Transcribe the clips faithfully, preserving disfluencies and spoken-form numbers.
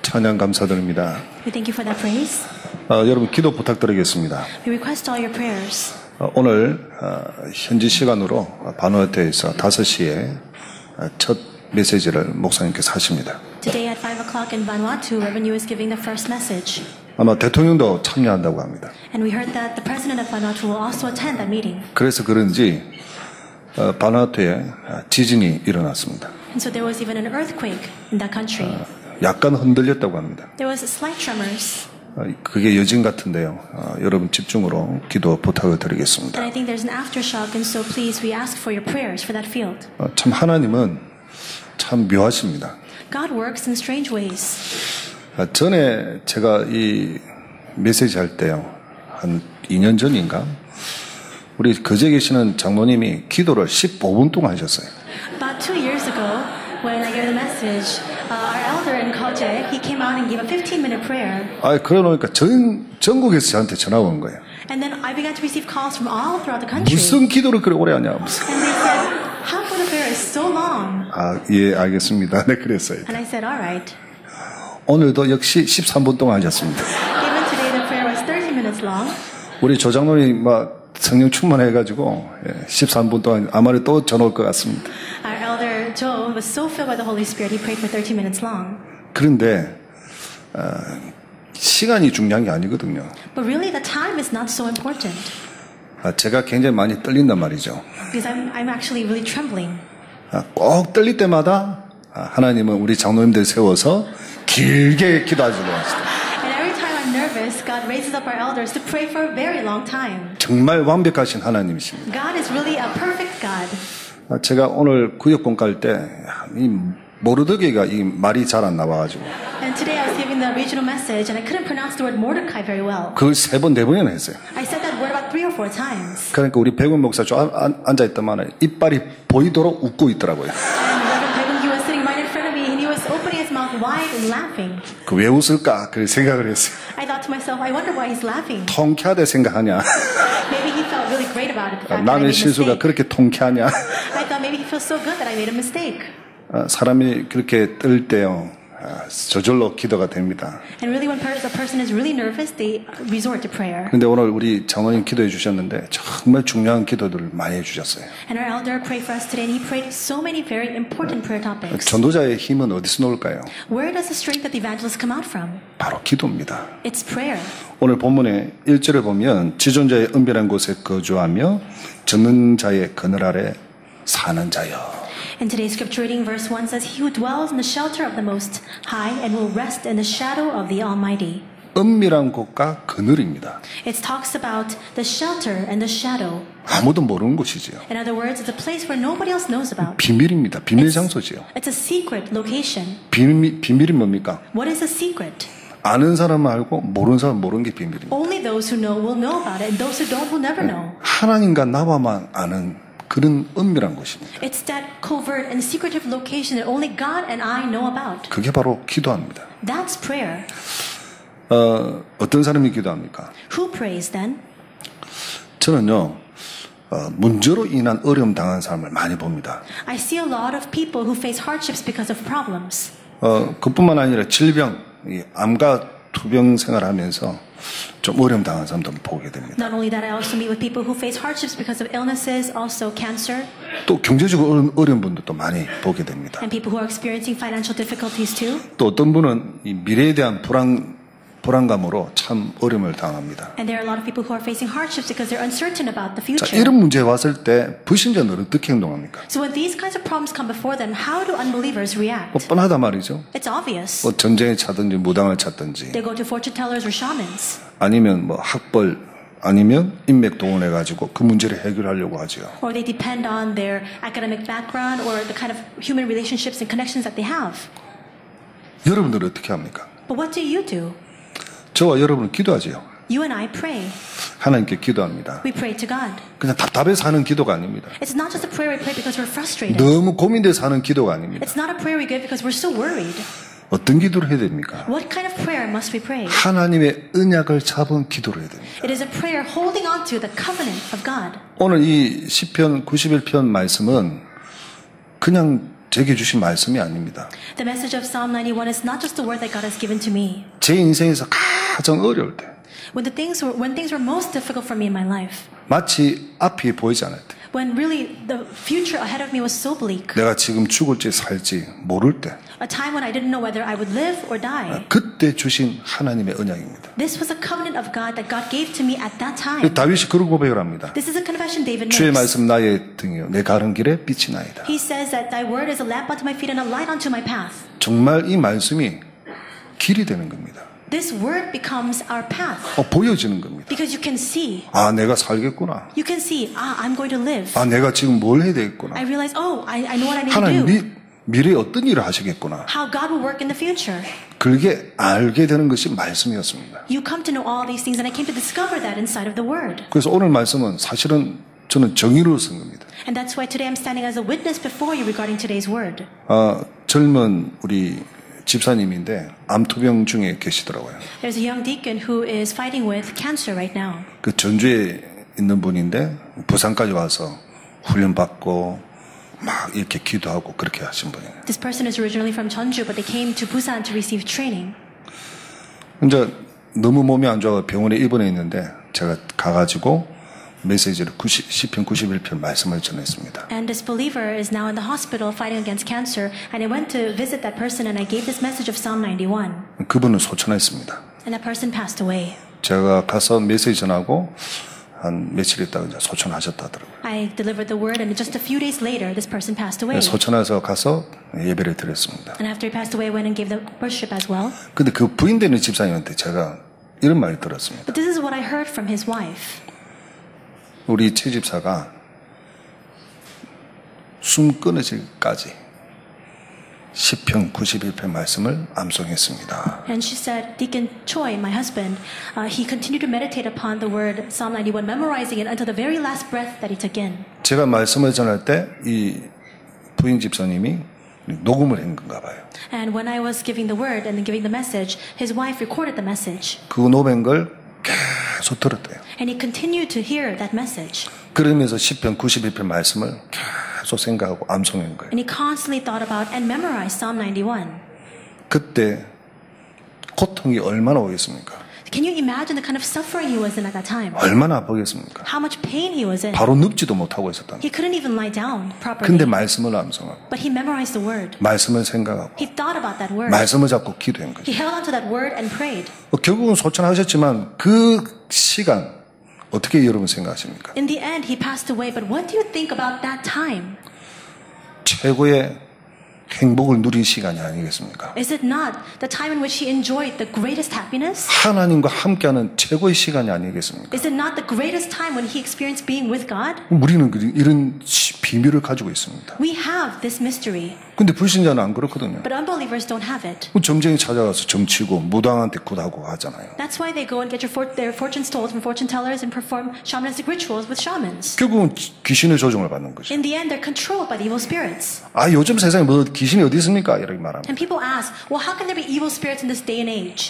찬양 감사드립니다. We thank you for that praise. 어, 여러분 기도 부탁드리겠습니다. We request all your prayers. 어, 오늘 어, 현지 시간으로 바누아투에서 다섯 시에 어, 첫 메시지를 목사님께서 하십니다. Today at five o'clock in Vanuatu, Reverend Yu is giving the first message. 아마 대통령도 참여한다고 합니다. And we heard that the president of Vanuatu will also attend that meeting. 그래서 그런지 어, 바누아투에 지진이 일어났습니다. And so there was even an earthquake in that country. 어, 약간 흔들렸다고 합니다. There was slight tremors. 어, 그게 여진 같은데요. 어, 여러분 집중으로 기도 부탁을 드리겠습니다. And I think there's an aftershock, and so please we ask for your prayers for that field. 어, 참 하나님은 참 묘하십니다. God works in strange ways. 아, 전에 제가 이 메시지 할 때요, 한 이 년 전인가, 우리 거제 계시는 장로님이 기도를 십오 분 동안 하셨어요. About two years ago, when I gave the message, uh, our elder in Koje, he came out and gave a fifteen minute prayer. 아, 그러니까 전 전국에서 저한테 전화가 온 거예요. And then I began to receive calls from all throughout the country. 무슨 기도를 그렇게 오래 하냐, 무슨. And they said, how come the prayer is so long? 아, 예, 알겠습니다. 네, 그랬어요. And I said, all right. 오늘도 역시 십삼 분 동안 하셨습니다. Even today the prayer was thirty minutes long. 우리 조장로이 막 성령 충만해가지고 예, 십삼 분 동안 아마도 또 전화 올 것 같습니다. Our elder Joe was so filled by the Holy Spirit, he prayed for thirty minutes long. 그런데 어, 시간이 중요한 게 아니거든요. But really the time is not so important. 아, 제가 굉장히 많이 떨린단 말이죠. Because I'm, I'm actually really trembling. 아, 꼭 떨릴 때마다 아, 하나님은 우리 장로님들 세워서 길게 기도하시고 하시다. And every time I'm nervous, God raises up our elders to pray for a very long time. 정말 완벽하신 하나님이십니다. God is really a perfect God. 아, 제가 오늘 구역공 갈 때 이 모르드게가 이 말이 잘 안 나와가지고 And today I was giving the regional message and I couldn't pronounce the word Mordecai very well. 그걸 세 번, 네 번이나 했어요. I said that word about three or four times. 그러니까 우리 백운 목사 좀 앉아있더만 이빨이 보이도록 웃고 있더라고요. And Reverend Daegun Gyu was sitting right in front of me and he was opening his mouth wide and laughing. 그 왜 웃을까? 그렇게 생각을 했어요. I thought to myself, I wonder why he's laughing. 통쾌하대 생각하냐? Maybe he felt really great about it. The fact that I 남의 made a 실수가 mistake. 그렇게 통쾌하냐? I thought maybe he feels so good that I made a mistake. 아, 사람이 그렇게 떨 때요, 아, 저절로 기도가 됩니다. And really when a person is really nervous, they resort to prayer. 그런데 오늘 우리 장로님 기도해 주셨는데 정말 중요한 기도들을 많이 해주셨어요. And our elder prayed for us today and he prayed so many very important prayer topics. 전도자의 힘은 어디서 나올까요? Where does the strength of the evangelist come out from? 바로 기도입니다. It's prayer. 오늘 본문의 일 절에 보면 지존자의 은밀한 곳에 거주하며 젖는 자의 그늘 아래 사는 자여. In today's scripture reading, verse one says, He who dwells in the shelter of the Most High and will rest in the shadow of the Almighty. 은밀한 곳과 그늘입니다. It talks about the shelter and the shadow. 아무도 모르는 곳이지요. In other words, it's a place where nobody else knows about. 비밀입니다. 비밀 장소지요. It's a secret location. 비밀, 비밀이 뭡니까? What is a secret? 아는 사람은 알고 모르는 사람은 모르는 게 비밀입니다. Only those who know will know about it, and those who don't will never know. 하나님과 나와만 아는 그런 은밀한 곳입니다. It's that covert and secretive location that only God and I know about. 그게 바로 기도합니다. That's prayer. 어, 어떤 사람이 기도합니까? Who prays then? 저는요, 어, 문제로 인한 어려움 당한 사람을 많이 봅니다. I see a lot of people who face hardships because of problems. 어, 그뿐만 아니라 질병, 이 암과 투병 생활하면서 좀 어려움 당한 사람도 보게 됩니다. Not only that, I also meet with people who face hardships because of illnesses, also cancer, 또 경제적으로 어려운, 어려운 분들도 많이 보게 됩니다. and people who are experiencing financial difficulties too. 또 어떤 분은 이 미래에 대한 불안, 불안감으로 참 어려움을 당합니다. And there are a lot of people who are facing hardships because they're uncertain about the 자, future. 이런 문제 왔을 때 불신자는 어떻게 행동합니까? So when these kinds of problems come before them, how do unbelievers react? 뭐 뻔하단 말이죠. It's obvious. 뭐 전쟁에 차든지 무당을 찾든지 They go to fortune tellers or shamans. 아니면 뭐 학벌 아니면 인맥 동원해가지고 그 문제를 해결하려고 하죠. Or they depend on their academic background or the kind of human relationships and connections that they have. 여러분들은 어떻게 합니까? But what do you do? 저와 여러분은 기도하지요. You and I pray. 하나님께 기도합니다. We pray to God. 그냥 답답해서 하는 기도가 아닙니다. It's not just a prayer we pray because we're frustrated. 너무 고민돼서 하는 기도가 아닙니다. It's not a prayer we give because we're so worried. 어떤 기도를 해야 됩니까? What kind of prayer must we pray? 하나님의 언약을 잡은 기도를 해야 됩니다. It is a prayer holding on to the covenant of God. 오늘 이 시편 구십일 편 말씀은 그냥 제게 주신 말씀이 아닙니다. The message of Psalm ninety-one is not just the word that God has given to me. 제 인생에서 가장 어려울 때, When the things were, when things were most difficult for me in my life, 마치 앞이 보이지 않을 때, when really the future ahead of me was so bleak, 내가 지금 죽을지 살지 모를 때, a time when I didn't know whether I would live or die. 그때 주신 하나님의 언약입니다. This was a covenant of God that God gave to me at that time. 다윗이 그런 고백을 합니다. This is a confession David 주의 makes. 말씀 나의 등이요 내 가는 길에 빛이 나이다. He says that thy word is a lamp unto my feet and a light unto my path. 정말 이 말씀이 길이 되는 겁니다. This word becomes our path 어, 보여지는 겁니다. because you can see. 아, 내가 살겠구나. You can see, ah, I'm going to live. 아, 내가 지금 뭘 해야 되겠구나. I realize, oh, I, I know what I need 하나님 to do. 미, 미래에 어떤 일을 하시겠구나. How God will work in the future. 그게 알게 되는 것이 말씀이었습니다. You come to know all these things, and I came to discover that inside of the word. 그래서 오늘 말씀은 사실은 저는 정의로 쓴 겁니다. And that's why today I'm standing as a witness before you regarding today's word. 아, 젊은 우리 집사님인데 암투병 중에 계시더라고요. There's a young deacon who is fighting with cancer right now. 그 전주에 있는 분인데 부산까지 와서 훈련 받고 막 이렇게 기도하고 그렇게 하신 분이에요. This person is originally from Jeonju, but they came to Busan to receive training. 이제 너무 몸이 안 좋아 병원에 입원해 있는데 제가 가가지고 메시지를 시편 구십일 편 말씀을 전했습니다. And this believer is now in the hospital fighting against cancer, and I went to visit that person and I gave this message of Psalm ninety-one. 그분은 소천했습니다. And that person passed away. 제가 가서 메시지 전하고 한 며칠 있다가 이제 소천하셨다더라고요. I delivered the word, and just a few days later, this person passed away. 소천해서 가서 예배를 드렸습니다. And after he passed away, I went and gave the worship as well. 근데 그 부인 되는 집사님한테 제가 이런 말을 들었습니다. But this is what I heard from his wife. 우리 최 집사가 숨 끊어질까지 시편 구십일 편 말씀을 암송했습니다. And she said, Deacon Choi, my husband, uh, he continued to meditate upon the word Psalm ninety-one, memorizing it until the very last breath that he took in. 제가 말씀을 전할 때 이 부인 집사님이 녹음을 한 건가 봐요. And when I was giving the word and giving the message, his wife recorded the message. 그 녹음한 걸 계속 들었대요. And he continued to hear that message. 그러면서 시편 구십일 편 말씀을 계속 생각하고 암송한 거예요. And he constantly thought about and memorized Psalm ninety-one. 그때 고통이 얼마나 오겠습니까? Can you imagine the kind of suffering he was in at that time? 얼마나 아프겠습니까? How much pain he was in. 바로 눕지도 못하고 있었다. He couldn't even lie down properly. 근데 말씀을 암송하고 But he memorized the word. 말씀을 생각하고 He thought about that word. 말씀을 잡고 기도한 거죠. He held on to that word and prayed. 어, 결국은 소천하셨지만 그 시간 어떻게 여러분 생각하십니까? In the end, he passed away. But what do you think about that time? 최고의 행복을 누린 시간이 아니겠습니까? Is it not the time in which he enjoyed the greatest happiness? 하나님과 함께하는 최고의 시간이 아니겠습니까? Is it not the greatest time when he experienced being with God? 우리는 이런 비밀을 가지고 있습니다. We have this mystery, 근데 불신자는 안 그렇거든요. but unbelievers don't have it. 점쟁이 찾아가서 점치고 무당한테 굿하고 하잖아요. That's why they go and get your for- their fortunes told from fortune tellers and perform shamanistic rituals with shamans. 결국은 귀신의 조종을 받는 거죠. In the end, they're controlled by the evil spirits. 아, 요즘 세상에 뭐 귀신이 어디 있습니까? 이렇게 말합니다. And people ask, well, how can there be evil spirits in this day and age?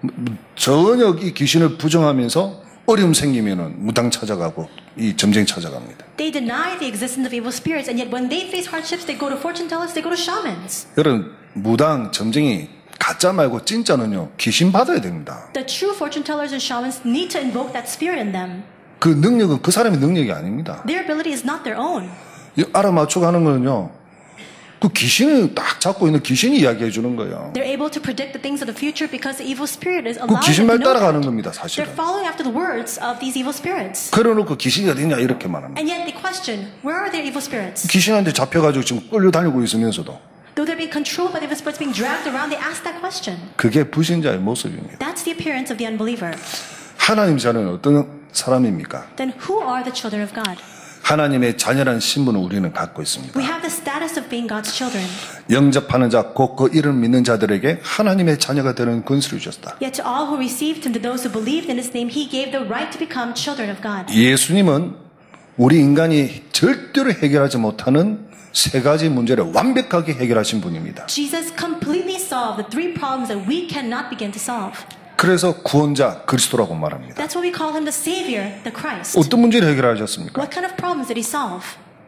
전혀 이 귀신을 부정하면서 어려움 생기면은 무당 찾아가고 이 점쟁이 찾아갑니다. They deny the existence of evil spirits, and yet when they face hardships, they go to fortune tellers, they go to shamans. 여러분, 무당, 점쟁이 가짜 말고 진짜는요 귀신 받아야 됩니다. The true fortune tellers and shamans need to invoke that spirit in them. 그 능력은 그 사람의 능력이 아닙니다. Their ability is not their own. 알아맞추고 하는 거는요 그 귀신을 딱 잡고 있는 귀신이 이야기해 주는 거예요. They're able to predict the things of the future because the evil spirit is 그 allowing 귀신 them 말 to know 따라가는 that. 겁니다, 사실은. They're following after the words of these evil spirits. 그래놓고 귀신이 어디냐 이렇게 말합니다. And yet they question, where are their evil spirits? 귀신한테 잡혀가지고 지금 끌려다니고 있으면서도 Though they're being controlled by the evil spirits being dragged around, they ask that question. 그게 불신자의 모습입니다. That's the appearance of the unbeliever. 하나님 자녀는 어떤 사람입니까? Then who are the children of God? 하나님의 자녀라는 신분을 우리는 갖고 있습니다. We have the status of being God's children. 영접하는 자, 곧 그 이름 믿는 자들에게 하나님의 자녀가 되는 권세를 주셨다. Yet to all who received him, to those who believed in his name, he gave the right to become children of God. 예수님은 우리 인간이 절대로 해결하지 못하는 세 가지 문제를 완벽하게 해결하신 분입니다. Jesus completely solved the three problems that we cannot begin to solve. 그래서 구원자 그리스도라고 말합니다. That's why we call him the Savior, the Christ. 어떤 문제를 해결하셨습니까? What kind of problems did he solve?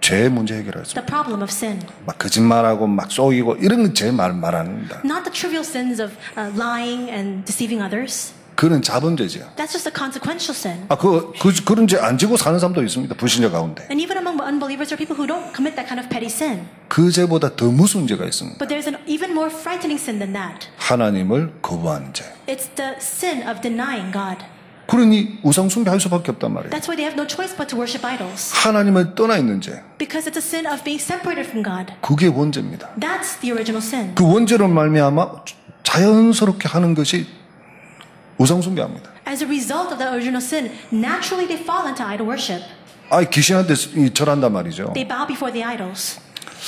죄의 문제 해결했습니다. The problem of sin. 막 거짓말하고 막 속이고 이런 건 제 말 말합니다. Not the trivial sins of uh, lying and deceiving others. 그는 자범죄지요. That's just a consequential sin. 아, 그, 그 그런 죄 안 지고 사는 사람도 있습니다. 불신자 가운데. And even among unbelievers are people who don't commit that kind of petty sin. 그 죄보다 더 무서운 죄가 있습니다. But there's an even more frightening sin than that. 하나님을 거부하는 죄. It's the sin of denying God. 그러니 우상 숭배할 수밖에 없단 말이에요. That's why they have no choice but to worship idols. 하나님을 떠나 있는 죄. Because it's a sin of being separated from God. 그게 원죄입니다. That's the original sin. 그 원죄로 말미암아 자연스럽게 하는 것이 우상 숭배합니다. As a result of the original sin, naturally they fall into idol worship. 아, 귀신한테 절한단 말이죠. They bow before the idols.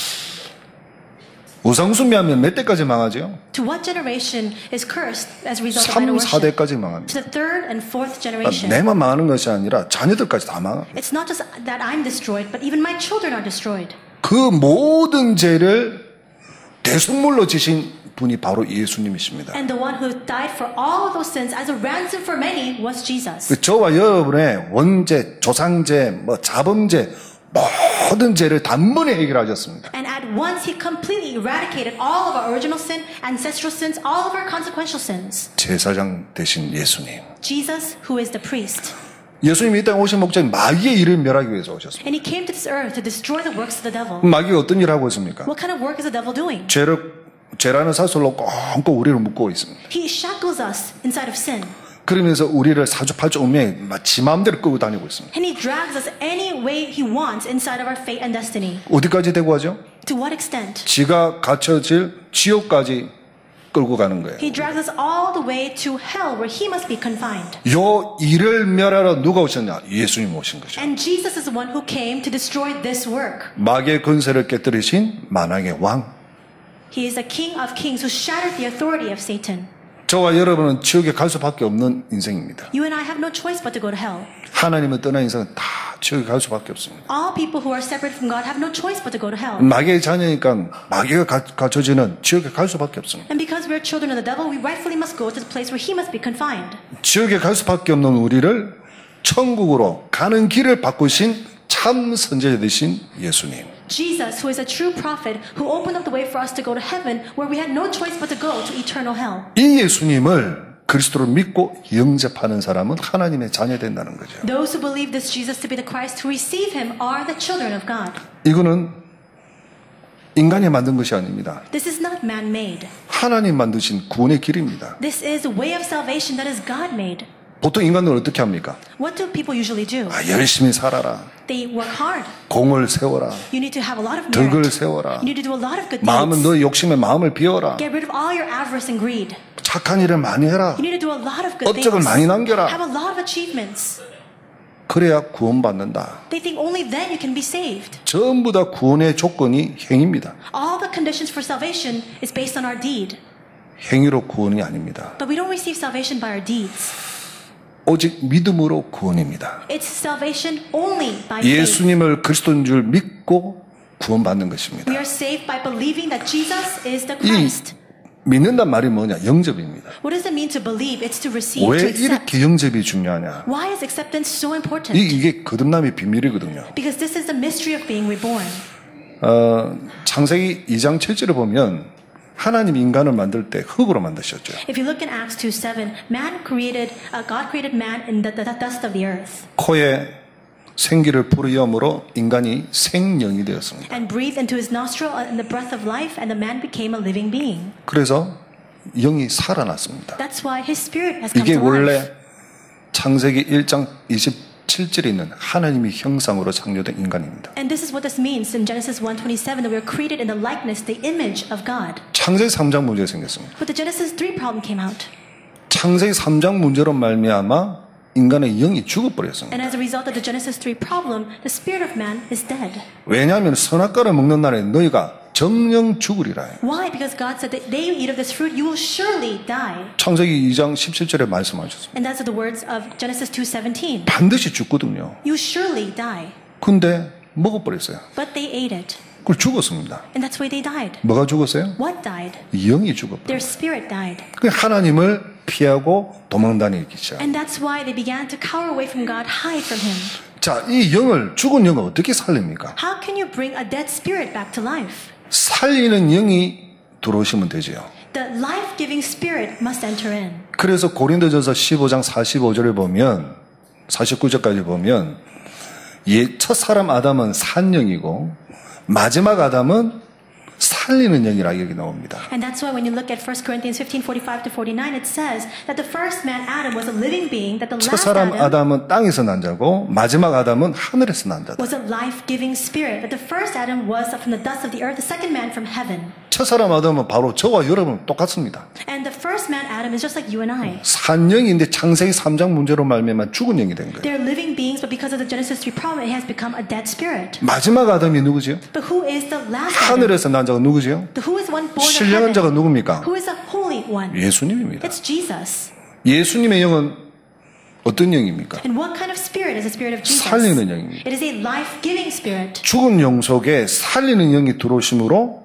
우상 숭배하면 몇 대까지 망하죠? To what generation is cursed as a result of 삼, idol 사 worship? 대까지 망합니다. To the third and fourth 아, generation. 내만 망하는 것이 아니라 자녀들까지 다 망합니다. It's not just that I'm destroyed, but even my children are destroyed. 그 모든 죄를 대속물로 지신 분이 바로 예수님이십니다. And the one who died for all of those sins as a ransom for many was Jesus. 저와 여러분의 원죄, 조상죄, 뭐 자범죄 모든 죄를 단번에 해결하셨습니다. And at once he completely eradicated all of our original sin, ancestral sins, all of our consequential sins. 제사장 되신 예수님. Jesus, who is the priest. 예수님이 이 땅에 오신 목적은 마귀의 일을 멸하기 위해서 오셨습니다. And he came to this earth to destroy the works of the devil. 마귀가 어떤 일을 하고 있습니까? What kind of work is the devil doing? 죄를, 죄라는 사슬로 꽁꽁 우리를 묶고 있습니다. He shackles us inside of sin. 그러면서 우리를 사주팔주 운명에 지 마음대로 끌고 다니고 있습니다. And he drags us any way he wants inside of our fate and destiny. 어디까지 되고 하죠? To what extent? 지가 갇혀질 지옥까지 끌고 가는 거예요. He drags us all the way to hell where he must be confined. 요 일을 멸하러 누가 오셨냐? 예수님 오신 거죠. And Jesus is the one who came to destroy this work. 마귀의 권세를 깨뜨리신 만왕의 왕. He is the King of Kings who shattered the authority of Satan. 저와 여러분은 지옥에 갈 수밖에 없는 인생입니다. You and I have no choice but to go to hell. 하나님을 떠난 인생은 다 지옥에 갈 수밖에 없습니다. All people who are separated from God have no choice but to go to hell. 마귀의 자녀니까 마귀가 갇혀지는 지옥에 갈 수밖에 없습니다. And because we're children of the devil, we rightfully must go to the place where he must be confined. 지옥에 갈 수밖에 없는 우리를 천국으로 가는 길을 바꾸신 참 선지자 되신 예수님. Jesus, who is a true prophet, who opened up the way for us to go to heaven, where we had no choice but to go to eternal hell. 이 예수님을 그리스도로 믿고 영접하는 사람은 하나님의 자녀 된다는 거죠. Those who believe this Jesus to be the Christ, who receive him, are the children of God. 이거는 인간이 만든 것이 아닙니다. This is not man-made. 하나님 만드신 구원의 길입니다. This is a way of salvation that is God-made. 보통 인간들은 어떻게 합니까? What do people usually do? 아, 열심히 살아라. They work hard. 공을 세워라. You need to have a lot of 덕을 merit. 세워라. You need to do a lot of good 마음은 deeds. 너 욕심에 마음을 비워라. Get rid of all your avarice and greed. 착한 일을 많이 해라. You need to do a lot of good 업적을 things. 많이 남겨라. Have a lot of achievements. 그래야 구원받는다. They think only then you can be saved. 전부 다 구원의 조건이 행위입니다. All the conditions for salvation is based on our deed. 행위로 구원이 아닙니다. But we don't receive salvation by our deeds. 오직 믿음으로 구원입니다. It's salvation only by faith. 예수님을 그리스도인 줄 믿고 구원받는 것입니다. We are saved by believing that Jesus is the 이 Christ. 믿는단 말이 뭐냐? 영접입니다. What does it mean to believe? It's to receive, to 왜 accept. 이렇게 영접이 중요하냐? Why is acceptance so important? 이, 이게 거듭남의 비밀이거든요. Because this is the mystery of being reborn. 어, 창세기 이 장 칠 절에 보면 하나님 인간을 만들 때 흙으로 만드셨죠. If you look in Acts two seven, man created, uh, God created man in the, the dust of the earth 코에 생기를 불이염으로 인간이 생명이 되었습니다. and breathed into his nostril and the breath of life, and the man became a living being. 그래서 영이 살아났습니다. That's why his spirit has come 이게 to life. 원래 창세기 일 장 이십칠 절에 있는 하나님의 형상으로 창조된 인간입니다. And this is what this means in Genesis one twenty-seven, that we are created in the likeness, the image of God. 창세기 삼 장 문제가 생겼습니다. But the Genesis three problem came out. 창세기 삼 장 문제로 말미암아 인간의 영이 죽어버렸습니다. And as a result of the Genesis three problem, the spirit of man is dead. 왜냐하면 선악과를 먹는 날에 너희가 정령 죽으리라. Why? Because God said that day you eat of this fruit, you will surely die. 창세기 이 장 십칠 절에 말씀하셨습니다. And that's the words of Genesis two seventeen. 반드시 죽거든요. You surely die. 근데 먹어버렸어요. But they ate it. 그걸 죽었습니다. And that's why they died. 뭐가 죽었어요? What died? 영이 죽어버렸어요. Their spirit died. 그 하나님을 피하고 도망다니기 시작. And that's why they began to cower away from God, hide from Him. 자, 이 영을, 죽은 영을 어떻게 살립니까? How can you bring a dead spirit back to life? 살리는 영이 들어오시면 되지요. The life-giving spirit must enter in. 그래서 고린도전서 십오 장 사십오 절에 보면, 사십구 절까지 보면, 예, 첫 사람 아담은 산 영이고, 마지막 아담은 살리는 영이라 여기 나옵니다. And that's why when you look at First Corinthians fifteen forty-five to forty-nine, it says that the first man, Adam, was a living being, that the 첫 last 사람 Adam 아담은 땅에서 난 자고 마지막 아담은 하늘에서 난 자다. was a life-giving spirit, that the first Adam was from the dust of the earth, the second man from heaven. 첫 사람 아담은 바로 저와 여러분 똑같습니다. And the first man, Adam, is just like you and I. 산 영인데 창세기 삼 장 문제로 말미암아 죽은 영이 된 거예요. They're living beings, but because of the Genesis three problem, it has become a dead spirit. 마지막 아담이 누구지요? But who is the last Adam? 하늘에서 난 자가 누구지요? Who is one born of 신령한 자가 heaven? 누굽니까? Who is the holy one? 예수님입니다. It's Jesus. 예수님의 영은 어떤 영입니까? And what kind of spirit is the spirit of Jesus? 살리는 영입니다. It is a life-giving spirit. 죽은 영 속에 살리는 영이 들어오심으로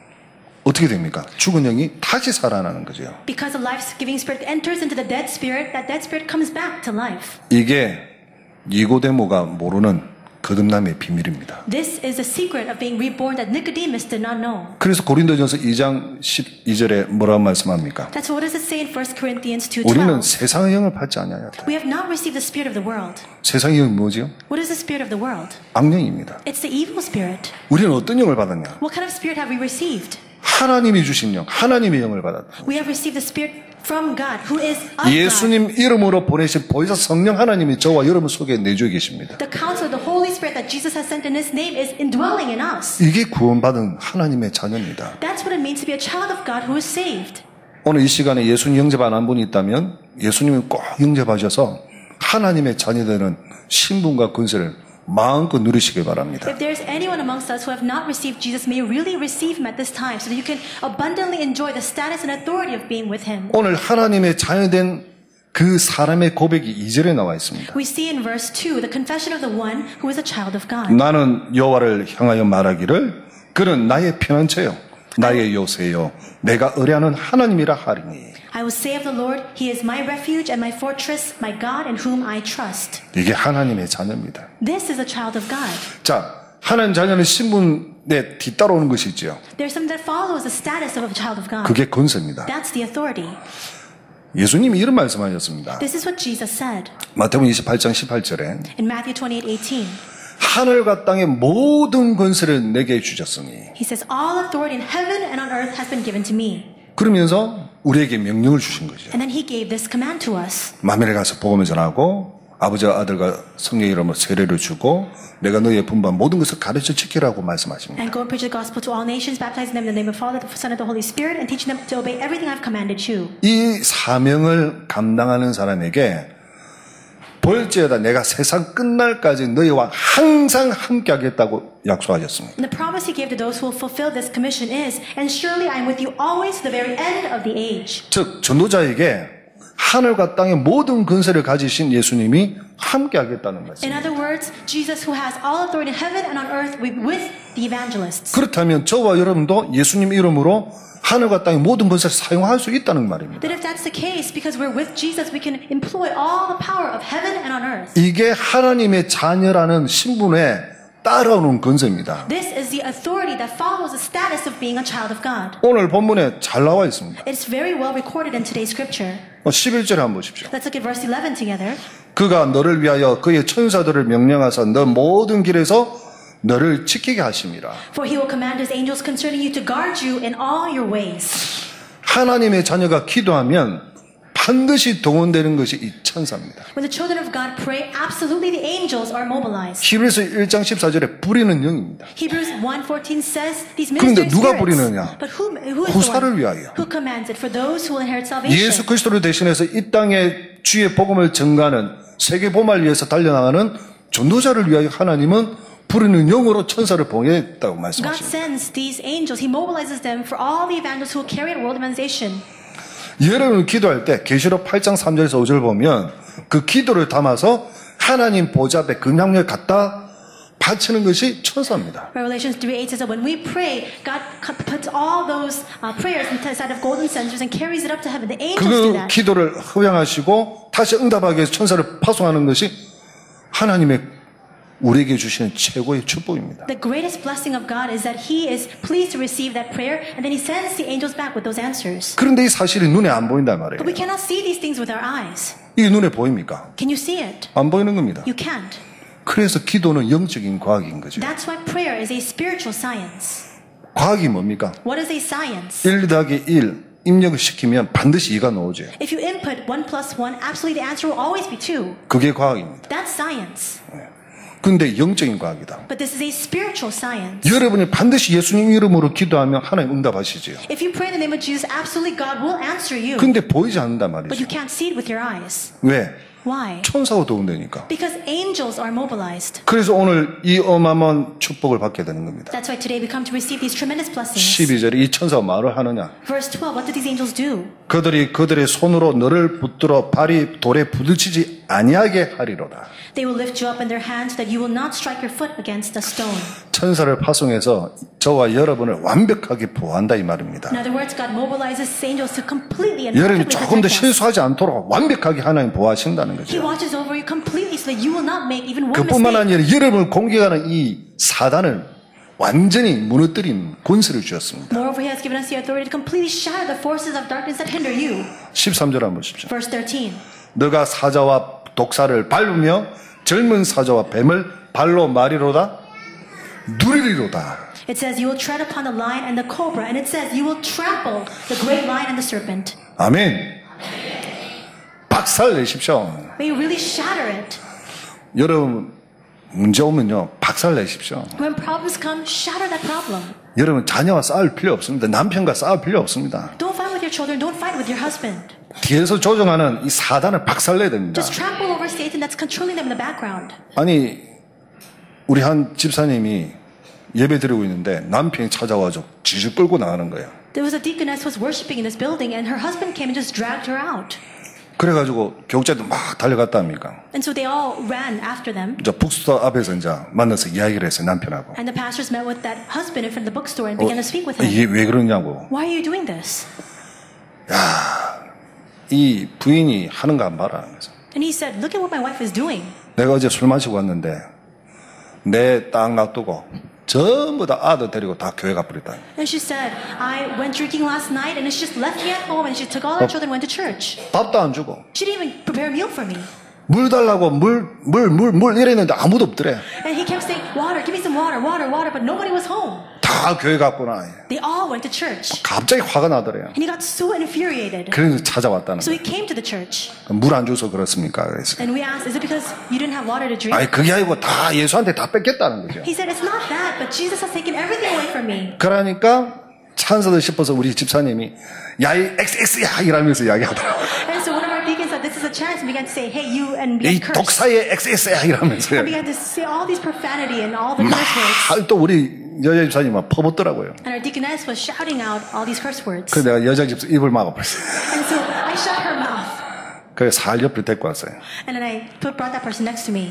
어떻게 됩니까? 죽은 영이 다시 살아나는 거죠. Because the life-giving spirit enters into the dead spirit, that dead spirit comes back to life. 이게 니고데모가 모르는 거듭남의 비밀입니다. This is the secret of being reborn that Nicodemus did not know. 그래서 고린도전서 이 장 십이 절에 뭐라고 말씀합니까? That's what does it say in First Corinthians two 우리는 twelve? 세상의 영을 받지 아니하였다. We have not received the spirit of the world. 세상의 영은 뭐지요? What is the spirit of the world? 악령입니다. It's the evil spirit. 우리는 어떤 영을 받았냐? What kind of spirit have we received? 하나님이 주신 영, 하나님의 영을 받았다. We have received the spirit from God, who is of God. 예수님 이름으로 보내신 보혜사 성령 하나님이 저와 여러분 속에 내주어 계십니다. The counsel of the Holy Spirit that Jesus has sent in His name is indwelling in us. 이게 구원받은 하나님의 자녀입니다. That's what it means to be a child of God who is saved. 오늘 이 시간에 예수님 영접 안 한 분이 있다면 예수님을 꼭 영접하셔서 하나님의 자녀되는 신분과 권세를 마음껏 누리시길 바랍니다. If there's anyone amongst us who have not received Jesus, may you really receive Him at this time so that you can abundantly enjoy the status and authority of being with Him. 오늘 하나님의 자녀된 그 사람의 고백이 이 절에 나와 있습니다. We see in verse two the confession of the one who is a child of God. 나는 여호와를 향하여 말하기를 그는 나의 피난처요 나의 요새요 내가 의뢰하는 하나님이라 하리니. I will say of the Lord, He is my refuge and my fortress, my God in whom I trust. 이게 하나님의 자녀입니다. This is a child of God. 자, 하나님 자녀는 신분에 뒤따라오는 것이 있죠. There's something that follows the status of a child of God. 그게 권세입니다. That's the authority. 예수님이 이런 말씀하셨습니다. This is what Jesus said 마태복음 이십팔 장 십팔 절에 in Matthew twenty-eight eighteen. 하늘과 땅의 모든 권세를 내게 주셨으니. He says, all authority in heaven and on earth has been given to me. 그러면서 우리에게 명령을 주신 거죠. And then He gave this command to us. 만민에 가서 복음을 전하고 아버지와 아들과 성령의 이름으로 세례를 주고 내가 너희의 분부한 모든 것을 가르쳐 지키라고 말씀하십니다. And go and preach the gospel to all nations, baptizing them in the name of the Father, the Son, and the Holy Spirit, and teaching them to obey everything I've commanded you. 이 사명을 감당하는 사람에게 볼지어다 내가 세상 끝날까지 너희와 항상 함께 하겠다고 약속하셨습니다. And the promise He gave to those who will fulfill this commission is, and surely I am with you always to the very end of the age. 즉 전도자에게 하늘과 땅의 모든 권세를 가지신 예수님이 함께 하겠다는 In 말씀입니다. other words, Jesus who has all authority in heaven and on earth with, with the evangelists. 그렇다면 저와 여러분도 예수님 이름으로 하늘과 땅의 모든 것을 사용할 수 있다는 말입니다. That if that's the case, because we're with Jesus, we can employ all the power of heaven and on earth. 이게 하나님의 자녀라는 신분에 따라오는 권세입니다. This is the authority that follows the status of being a child of God. 오늘 본문에 잘 나와 있습니다. It's very well recorded in today's scripture. 십일 절에 한번 보십시오. Let's look at verse eleven together. 그가 너를 위하여 그의 천사들을 명령하사 너 모든 길에서 너를 지키게 하심이라. For He will command His angels concerning you to guard you in all your ways. 하나님의 자녀가 기도하면 반드시 동원되는 것이 이 천사입니다. When the children of God pray, absolutely the angels are mobilized. 히브리서 일 장 십사 절에 뿌리는 영입니다. Hebrews one fourteen says these 그런데 ministering 누가 spirits. 뿌리느냐? But who, who is 구사를 the one 위하여. who commands it? For those who will inherit salvation. 예수 그리스도를 대신해서 이 땅에 주의 복음을 전가하는 세계 복음을 위해서 달려나가는 전도자를 위하여 하나님은 부르는 영으로 천사를 보냈다고 God 말씀하십니다. sends these angels. He mobilizes them for all the evangelists who will carry out world evangelization. 여러분 기도할 때 계시록 팔 장 삼 절에서 오 절 보면 그 기도를 담아서 하나님 보좌 앞에 금향을 갖다 바치는 것이 천사입니다. Revelations three eight says that when we pray, God puts all those uh, prayers inside of golden censers and carries it up to heaven. The angels do 그 that. 기도를 허용하시고 다시 응답하기 위해서 천사를 파송하는 것이 하나님의 우리에게 주시는 최고의 축복입니다. The greatest blessing of God is that He is pleased to receive that prayer, and then He sends the angels back with those answers. 그런데 이 사실이 눈에 안 보인단 말이에요. But we cannot see these things with our eyes. 이게 눈에 보입니까? Can you see it? 안 보이는 겁니다. You can't. 그래서 기도는 영적인 과학인 거죠. That's why prayer is a spiritual science. 과학이 뭡니까? What is a science? 일 더하기 일 입력을 시키면 반드시 이가 나오죠. If you input one plus one, absolutely the answer will always be two. 그게 과학입니다. That's science. 근데 영적인 과학이다. But this is a spiritual science. 여러분이 반드시 예수님 이름으로 기도하면 하나님 응답하시지요. If you pray in the name of Jesus, absolutely God will answer you. 근데 보이지 않는단 But 말이죠. you can't see it with your eyes. 왜? Why? 천사가 도움되니까. Because angels are mobilized. 그래서 오늘 이 어마어마한 축복을 받게 되는 겁니다. That's why today we come to receive these tremendous blessings. 십이 절에 이 천사가 말을 하느냐? Verse twelve, what do these angels do? 그들이 그들의 손으로 너를 붙들어 발이 돌에 부딪히지 아니하게 하리로다. They will lift you up in their hands so that you will not strike your foot against a stone. 천사를 파송해서 저와 여러분을 완벽하게 보호한다 이 말입니다. In other words, God mobilizes angels to completely and 여러분이 perfectly 조금 더 protect us. 실수하지 않도록 완벽하게 하나님 보호하신다는 He 거죠. watches over you completely so that you will not make even one 그뿐만 mistake. 아니라 여러분을 공격하는 이 사단을 완전히 무너뜨린 권세를 주셨습니다. Moreover, He has given us the authority to completely shatter the forces of darkness that hinder you. 십삼 절 한번 보십시오. Verse thirteen. 너가 사자와 독사를 밟으며 젊은 사자와 뱀을 발로 마리로다 누리리로다. It says you will tread upon the lion and the cobra, and it says you will trample the great lion and the serpent. 아멘. 박살 내십시오. May you really shatter it. 여러분 문제 오면요 박살 내십시오. When problems come, shatter that problem. 여러분 자녀와 싸울 필요 없습니다. 남편과 싸울 필요 없습니다. Don't fight with your children. Don't fight with your husband. 뒤에서 조종하는 이 사단을 박살내야 됩니다. Just trample over Satan that's controlling them in the background. 아니 우리 한 집사님이 예배 드리고 있는데 남편이 찾아와서 지지 끌고 나가는 거예요. There was a deaconess who was worshiping in this building, and her husband came and just dragged her out. 그래가지고 교육자들 막 달려갔다 합니까? And so they all ran after them. 이제 북스터 앞에서 이제 만나서 이야기를 했어요 남편하고. And the pastors met with that husband in front of the bookstore and began to speak with him. 이게 왜 그러냐고. Why are you doing this? 이 부인이 하는 거 안 봐라. 그래서 And he said, look at what my wife is doing. 내가 어제 술 마시고 왔는데 내 딱 놔두고 전부 다 아들 데리고 다 교회 가버렸다. And she said, I went drinking last night and she just left me at home and she took all her children and went to church. 밥도 안 주고 She didn't even prepare a meal for me. 물 달라고 물 물 물 물 이랬는데 아무도 없더래. And he kept saying, water, give me some water, water, water, but nobody was home. 다 교회 갔구나. They all went to church. 갑자기 화가 나더래요. And he got so infuriated. 그래서 찾아왔다는 So 거예요. he came to the church. 물 안 줘서 그렇습니까? 그래서 And we asked, is it because you didn't have water to drink? 아니 그게 아니고 다 예수한테 다 뺏겼다는 거죠. He said, it's not that, but Jesus has taken everything away from me. 그러니까 찬사도 싶어서 우리 집사님이 야이 엑스엑스야 이러면서 이야기하더라고요. And so one of our deacons said, this is a chance, and began to say, hey, you, and 이 began to curse. 독사의 엑스엑스야 이러면서요. And began to say all these profanity and all the curse words. 막 또 우리 여자 집사님이 막 퍼붓더라고요. And our deaconess was shouting out all these curse words. 그래서 내가 여자 집사 입을 막아버렸어요. And so I shut her mouth. 그래서 살 옆에 데리고 왔어요. And then I put, brought that person next to me.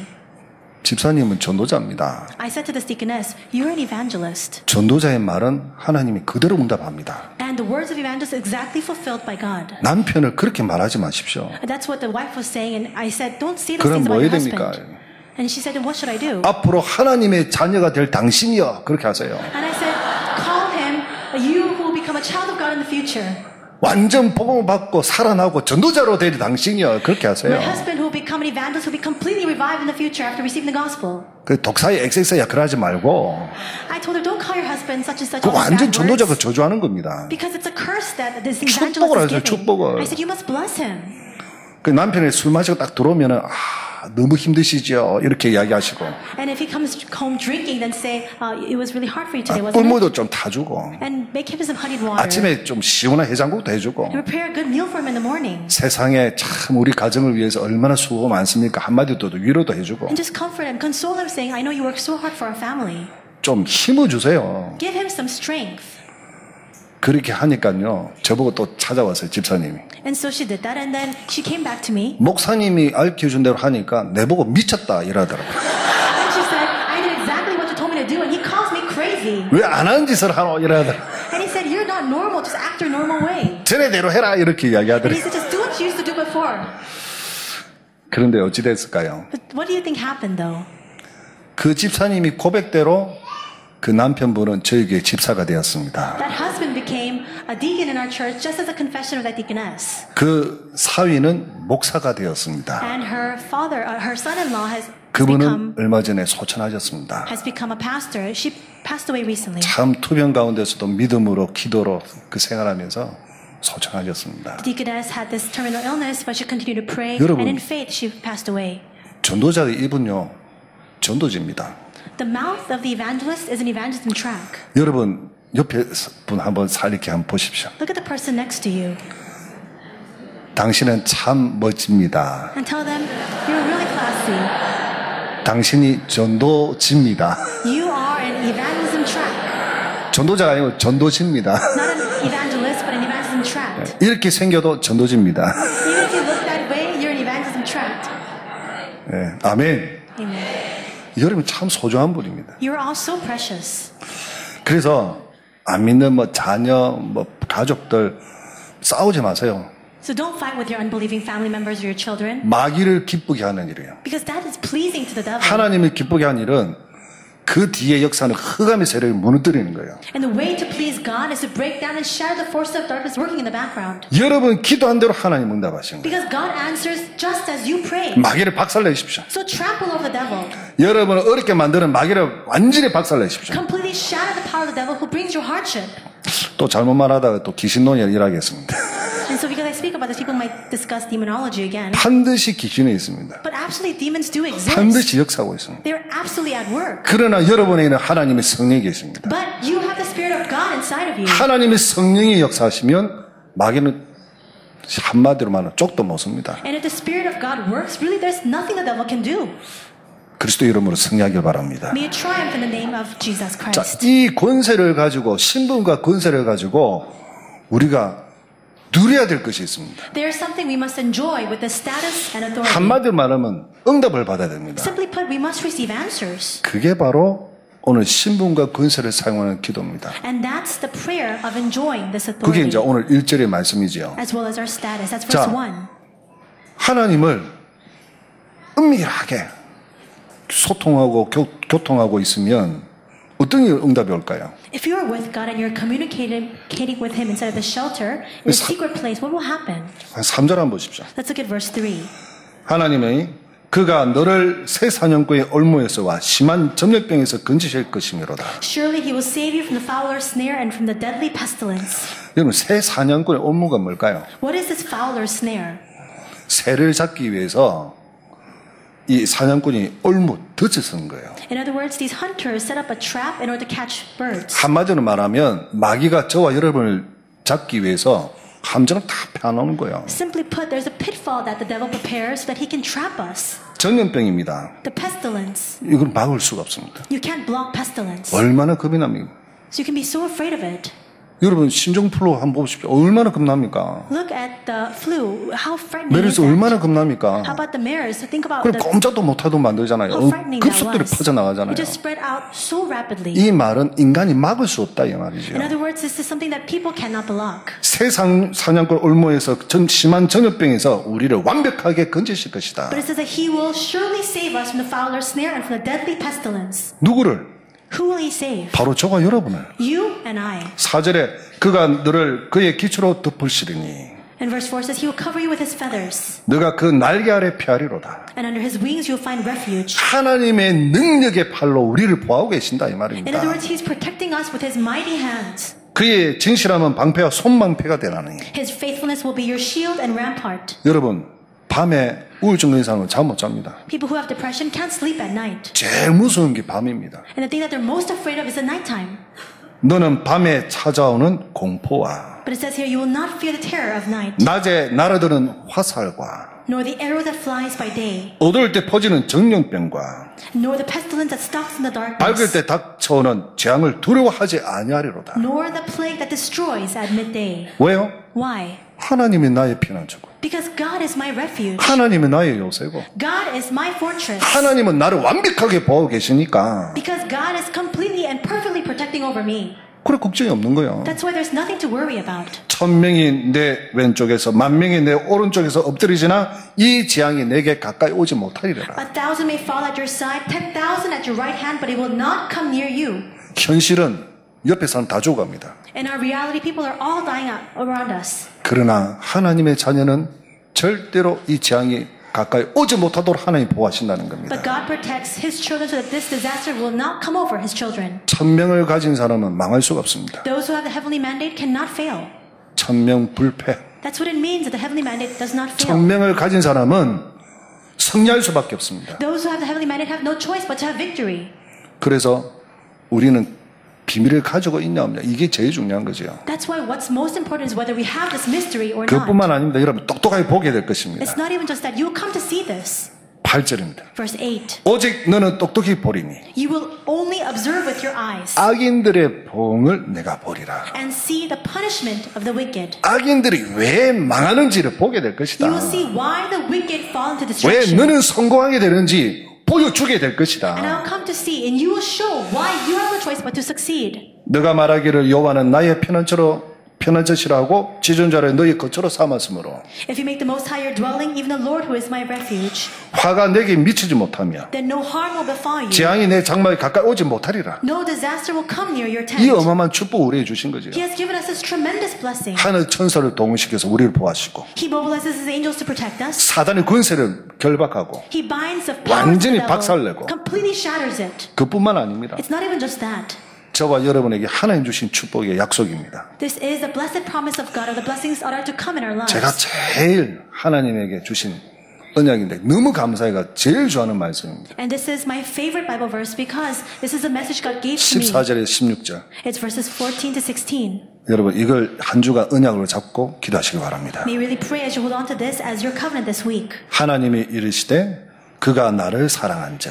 집사님은 전도자입니다. I said to this deaconess, you're an evangelist. 전도자의 말은 하나님이 그대로 응답합니다. And the words of evangelist is exactly fulfilled by God. 남편을 그렇게 말하지 마십시오. And that's what the wife was saying. And I said, don't say those 그럼 things 뭐 about 해야 your 됩니까? husband. And she said, then what should I do? 앞으로 하나님의 자녀가 될 당신이여 그렇게 하세요. And I said, call him you who will become a child of God in the future. 완전 복음을 받고 살아나고 전도자로 될 당신이여 그렇게 하세요. My husband who will become an evangelist will be completely revived in the future after receiving the gospel. 그 독사의 엑스엑스야 그러지 말고 I told her, don't call your husband such and such. 그 all these 완전 bad 전도자가 words, 저주하는 겁니다. because it's a curse that this 축복을 evangelist 하세요, is giving. 축복을. I said, you must bless him. 그 남편이 술 마시고 딱 들어오면은 아 너무 힘드시죠 이렇게 이야기하시고 And if he comes home drinking, then say, uh, it was really hard for you today, 아, wasn't it? 꿀물도 좀 타주고 And make him some honeyed water. 아침에 좀 시원한 해장국도 해주고 And prepare a good meal for him in the morning. 세상에 참 우리 가정을 위해서 얼마나 수고가 많습니까 한마디도 위로도 해주고 And just comfort him, console him, saying, I know you work so hard for our family. 좀 힘을 주세요. Give him some strength. 그렇게 하니까요 저보고 또 찾아왔어요 집사님이. And so she did that, and then she came back to me. 목사님이 알려준 대로 하니까 내보고 미쳤다 이러더라고요. And she said, I did exactly what you told me to do, and he calls me crazy. 왜 안 하는 짓을 하노 이러더라고요. And he said, you're not normal, just act your normal way. 전에대로 해라 이렇게 And he 이야기하더라고요. said, just do what you used to do before. 그런데 어찌 됐을까요? But what do you think happened, though? 그 집사님이 고백대로 그 남편분은 저희 교회 집사가 되었습니다. That husband became a deacon in our church just as a confession of that deaconess. 그 사위는 목사가 되었습니다. And her father, uh, her son-in-law has 그분은 become 얼마 전에 소천하셨습니다. has become a pastor. She passed away recently. 참 투병 가운데서도 믿음으로 기도로 그 생활하면서 소천하셨습니다. The deaconess had this terminal illness, but she continued to pray, 여러분, and in faith she passed away. 전도자의 입은요, 전도지입니다. The mouth of the evangelist is an evangelism track. 여러분 옆에 분 한번 살리게 한번 보십시오. Look at the person next to you 당신은 참 멋집니다. and tell them, you're really classy. 당신이 전도지입니다. You are an evangelism track. 전도자가 아니고 전도지입니다. Not an evangelist, but an evangelism tract. 이렇게 생겨도 전도지입니다. Even if you look that way, you're an evangelism tract. 네, 아멘. Amen. 여러분 참 소중한 분입니다. You're all so precious. 그래서 안 믿는 뭐 자녀, 뭐 가족들 싸우지 마세요. So don't fight with your unbelieving family members or your children, 마귀를 기쁘게 하는 일이에요. because that is pleasing to the devil. 하나님을 기쁘게 하는 일은 그 뒤에 역사는 흑암의 세력을 무너뜨리는 거예요. And the way to please God is to break down and shatter the forces of darkness working in the background. 여러분 기도한 대로 하나님 응답하신 거예요. Because God answers just as you pray. 마귀를 박살내십시오. So trample over the devil. 여러분을 어렵게 만드는 마귀를 완전히 박살내십시오. Completely shatter the power of the devil who brings you hardship. 또 잘못 말하다가 또 귀신론을 일하겠습니다. And so because I speak about this, people might discuss demonology again. 반드시 귀신이 있습니다. But absolutely demons do exist. 반드시 역사하고 있습니다. They're absolutely at work. 그러나 여러분에게는 하나님의 성령이 계십니다. But you have the Spirit of God inside of you. 하나님의 성령이 역사하시면 마귀는 한마디로 말하면 쪽도 못 씁니다. And if the Spirit of God works, really there's nothing the devil can do. 그리스도 이름으로 승리하길 바랍니다. May you triumph in the name of Jesus 자, Christ. 이 권세를 가지고 신분과 권세를 가지고 우리가 누려야 될 것이 있습니다. There is something we must enjoy with the status and authority. 한마디로 말하면 응답을 받아야 됩니다. Simply put, we must receive answers. 그게 바로 오늘 신분과 권세를 사용하는 기도입니다. And that's the prayer of enjoying this 그게 authority. 이제 오늘 일 절의 말씀이지요. As well as our status. That's 자, verse one. 하나님을 은밀하게 소통하고 교, 교통하고 있으면 어떤 응답이 올까요? If you are with God and you're communicating communicating with Him inside of the shelter, in a secret place, what will happen? 삼 절 한번 보십시오. Let's look at verse three. 하나님의 그가 너를 새 사냥꾼의 올무에서와 심한 점령병에서 건지실 것이미로다. Surely He will save you from the fowler's snare and from the deadly pestilence. 여러분 새 사냥꾼의 올무가 뭘까요? What is this fowler's snare? 새를 잡기 위해서 이 사냥꾼이 올무 덫을 쓴 거예요. In other words, these hunters set up a trap in order to catch birds. 한마디로 말하면 마귀가 저와 여러분을 잡기 위해서 함정을 다 펴놓은 거예요. Simply put, there's a pitfall that the devil prepares so that he can trap us. 전염병입니다. The pestilence. 이걸 막을 수가 없습니다. You can't block pestilence. 얼마나 겁이 납니까? So you can be so afraid of it. 여러분 신종플루 한번 보십시오. 얼마나 겁납니까? Look at the flu. How frightening is 메르스 that? 얼마나 겁납니까? How about the MERS? Think about 그럼 the, 꼼짝도 못하도 만들잖아요. how frightening that 급속도로 was. 퍼져나가잖아요. It just spread out so rapidly. 이 말은 인간이 막을 수 없다 이 말이죠. In other words, this is something that people cannot block. 세상 사냥꾼 올무에서 전 심한 전염병에서 우리를 완벽하게 건지실 것이다. But it says that He will surely save us from the fowler's snare and from the deadly pestilence. 누구를? Who will He save? 바로 저와 여러분을. You and I. 사 절에 그가 너를 그의 기초로 덮으시리니 And verse four says He will cover you with His feathers. 너가 그 날개 아래 피하리로다. And under His wings you will find refuge. 하나님의 능력의 팔로 우리를 보호하고 계신다 이 In 말입니다. other words, He's protecting us with His mighty hands. 그의 진실함은 방패와 손방패가 되나니. His faithfulness will be your shield and rampart. 여러분 밤에 우울증 걸린 사람은 잠 못 잡니다. People who have depression can't sleep at night. 제일 무서운 게 밤입니다. And the thing that they're most afraid of is the nighttime. 너는 밤에 찾아오는 공포와 But it says here, you will not fear the terror of night, 낮에 날아드는 화살과 nor the arrow that flies by day, 어두울 때 퍼지는 정령병과 nor the pestilence that stalks in the 밝을 darkness, 때 닥쳐오는 재앙을 두려워하지 아니하리로다. nor the plague that destroys at midday. 왜요? Why? 하나님이 나의 피난처고 Because God is my refuge. 하나님은 나의 요새고 God is my fortress. 하나님은 나를 완벽하게 보호하고 계시니까 Because God is completely and perfectly protecting over me. 그래 걱정이 없는 거예요. That's why there's nothing to worry about. 천 명이 내 왼쪽에서 만 명이 내 오른쪽에서 엎드리지나 이 재앙이 내게 가까이 오지 못하리라. A thousand may fall at your side, ten thousand at your right hand, but it will not come near you. 현실은 옆에 사람 다 죽어갑니다. In our reality, people are all dying out around us. 그러나 하나님의 자녀는 절대로 이 재앙이 가까이 오지 못하도록 하나님 보호하신다는 겁니다. But God protects His children so that this disaster will not come over His children. 천명을 가진 사람은 망할 수가 없습니다. Those who have the heavenly mandate cannot fail. 천명 불패. That's what it means that the heavenly mandate does not fail. 천명을 가진 사람은 승리할 수밖에 없습니다. Those who have the heavenly mandate have no choice but to have victory. 그래서 우리는 비밀을 가지고 있냐 없냐 이게 제일 중요한 거죠. That's why what's most important is whether we have this mystery or not. 그뿐만 아닙니다. 여러분 똑똑하게 보게 될 것입니다. It's not even just that you will come to see this. 팔 절입니다. Verse eight. 오직 너는 똑똑히 보리니 You will only observe with your eyes 악인들의 보응을 내가 보리라. and see the punishment of the wicked. 악인들이 왜 망하는지를 보게 될 것이다. You will see why the wicked fall into 왜 destruction. 너는 성공하게 되는지 보여주게 될 것이다. And I'll come to see, and you will show why you have no choice but to succeed. 너가 말하기를 여호와는 나의 편안처로 편안처시라고 지존자를 너희 거처로 삼았으므로 If you make the Most High your dwelling, even the Lord who is my refuge, 화가 내게 미치지 못하며 then no harm will befall you. 재앙이 내 장막에 가까이 오지 못하리라. No disaster will come near your 이 tent. 어마어마한 축복을 우리에게 주신 거죠. He has given us this tremendous blessing. 하늘 천사를 동원시켜서 우리를 보호하시고 He mobilizes His angels to protect us. 사단의 권세를 결박하고 He binds the power of 완전히 the devil, 박살내고 completely shatters it. 그뿐만 아닙니다. It's not even just that. 저와 여러분에게 하나님 주신 축복의 약속입니다. This is the blessed promise of God, or the blessings that are to come in our lives. 제가 제일 하나님에게 주신 언약인데 너무 감사해가 제일 좋아하는 말씀입니다. And this is my favorite Bible verse because this is a message God gave to me. 십사 절에 십육 절. It's verses fourteen to sixteen. 여러분 이걸 한 주간 언약으로 잡고 기도하시기 바랍니다. May you really pray as you hold on to this as your covenant this week. 하나님이 이르시되 그가 나를 사랑한즉